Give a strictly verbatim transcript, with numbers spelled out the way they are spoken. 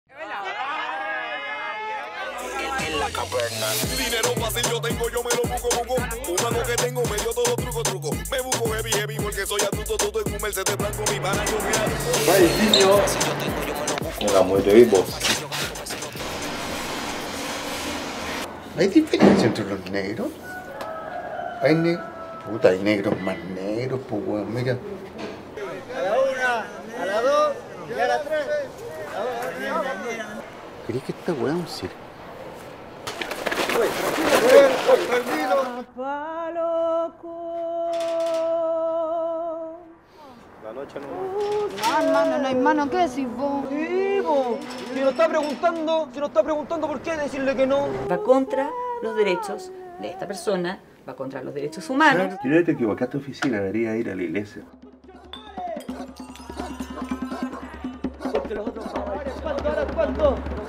En la caverna. Dinero fácil yo tengo, yo me lo busco, busco. Un mago que tengo, me dio todo truco, truco. Me busco heavy, heavy, porque soy astuto, tuto. En un Mercedes blanco, mi pana, yo me aduco. Vai, niño. Con la muerte de vos. ¿Hay diferencia entre los negros? Hay negros. Puta, hay negros más negros, pues weón, mira. A la una, a la dos y a la tres. ¿Crees que esta weá es un circo? Tranquilo. La noche no. No, hermano, no hay mano, ¿qué decís vos? Sí, po. Si nos está preguntando, si nos está preguntando por qué decirle que no. Va contra los derechos de esta persona, va contra los derechos humanos. Si no te equivocaste, oficina, debería ir a la iglesia. Porque los otros, ahora cuánto, ahora cuánto.